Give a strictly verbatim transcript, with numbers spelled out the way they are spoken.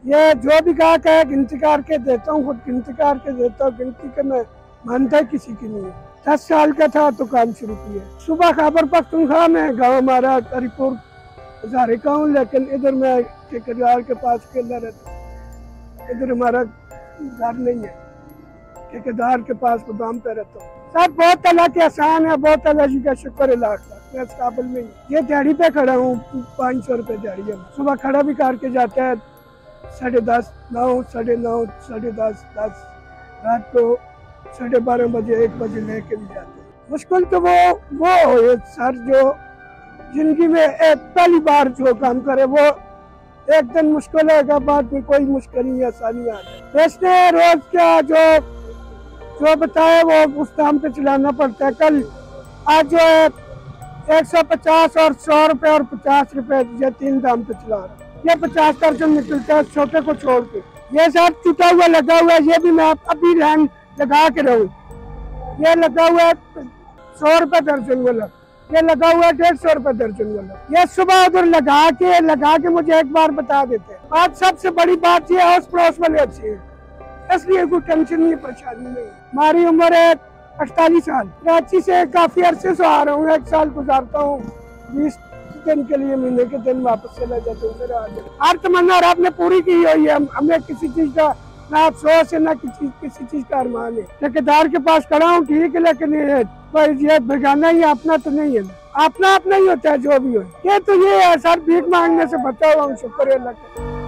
ये जो भी ग्राहक है गिनती करके देता हूँ, खुद गिनती करके देता हूँ। गिनती के मैं मानता किसी की नहीं है। दस साल का था तो काम शुरू किया। सुबह खैबर पख्तूनख्वा में गाँव हमारा हरिपुर हजारे का हूँ, लेकिन इधर मैं ठेकेदार के पास अकेला रहता हूँ। इधर हमारा घर नहीं है, ठेकेदार के पास गोदाम पे रहता हूँ। सब बहुत अल्लाह के आसान है, बहुत अल्लाह जी का शुक्र है लाख लाख। मैं इस काबिल में ये दिहाड़ी पे खड़ा हूँ, पाँच सौ रुपये दिहाड़ी है। सुबह खड़ा भी करके जाता है साढ़े दस नौ साढ़े नौ साढ़े दस दस रात को साढ़े बारह बजे एक बजे लेके भी जाते हैं। मुश्किल तो वो वो हो सर जो जिंदगी में एक पहली बार जो काम करे वो एक दिन मुश्किल है, बाद में कोई मुश्किल नहीं आसानी आ जाए। इसने रोज का जो जो बताए वो उस दाम पे चलाना पड़ता है। कल आज जो है एक सौ पचास और सौ रुपए और पचास रुपए ये तीन दाम पे चला रहा है। ये पचास दर्जन निकलता है छोटे को छोड़ के। ये सब टूटा हुआ लगा हुआ है, ये भी मैं अभी लाइन लगा के रहूँ। ये लगा हुआ है सौ रुपए दर्जन वाला, ये लगा हुआ है डेढ़ सौ रुपए दर्जन वाला। ये सुबह उधर लगा के लगा के मुझे एक बार बता देते हैं। आज सबसे बड़ी बात ये है उस पड़ोस वाले अच्छे हैं, इसलिए कोई टेंशन नहीं, परेशानी नहीं। हमारी उम्र है अड़तालीस साल, कराची से काफी अरसे से आ रहा हूँ। एक साल गुजारता हूँ, बीस दिन के लिए महीने के दिन वापस चला जाता हूँ। मेरा हर तमन्ना आपने पूरी की हुई है। हमें किसी चीज का ना अफसोस है ना किसी किसी चीज का अरमान है। ठेकेदार के पास खड़ा हूँ ठीक है, लेकिन ये बेगाना ही अपना तो नहीं है, अपना अपना ही होता है जो भी हो। ये तो ये है सर, भीख मांगने से बचा हुआ हूँ, शुक्र है अल्लाह का।